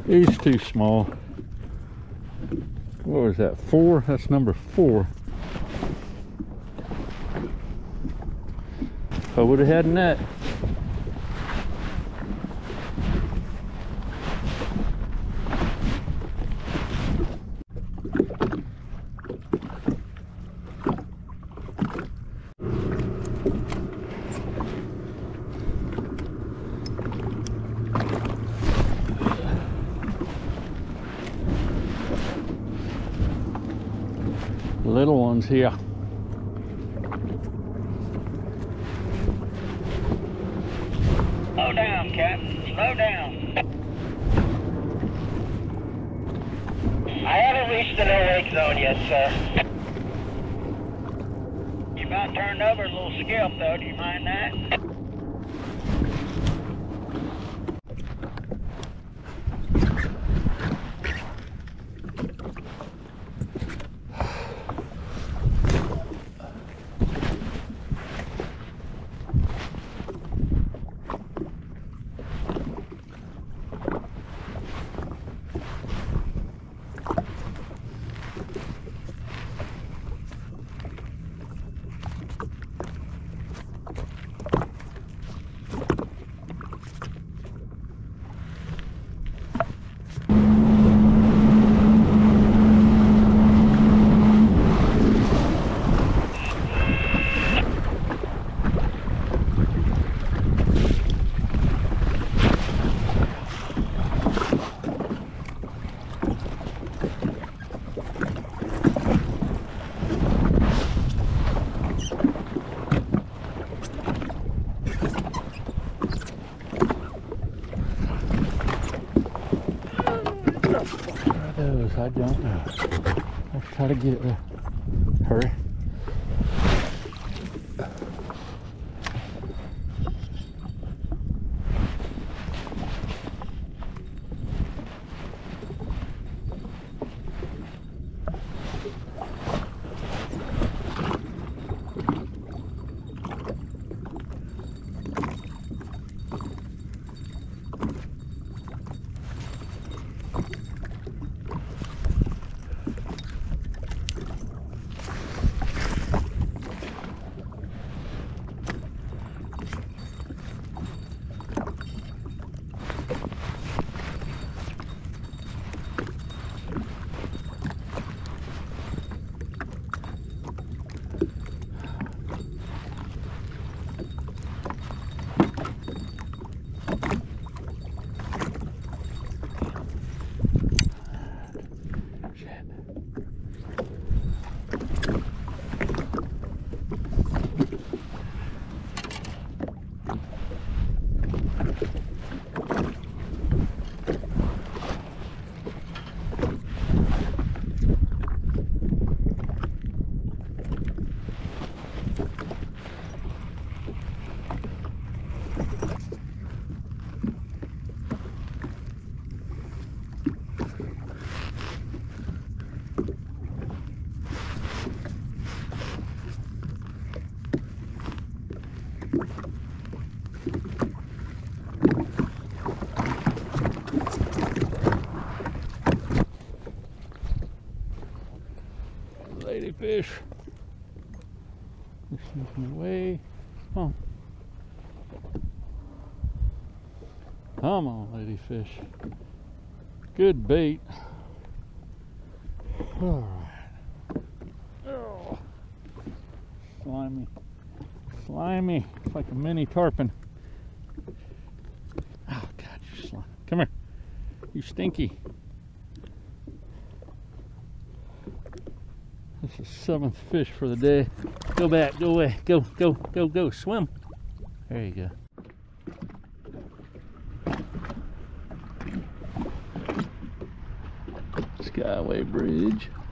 He's too small. What was that, 4? That's number 4. If I would have had a net. Little ones here. Slow down, Captain. Slow down. I haven't reached the no-wake zone yet, sir. You about turned over a little scalp, though. Do you mind that? I don't know. Let's try to get it there. Hurry. Ladyfish. You're sneaking away. Come on. Come on, ladyfish. Good bait. All right. Oh. Slimy. Slimy. It's like a mini tarpon. Oh, God, you're slimy. Come here. You stinky. This is 7th fish for the day. Go back, go away, go, go, go, go, swim. There you go. Skyway Bridge.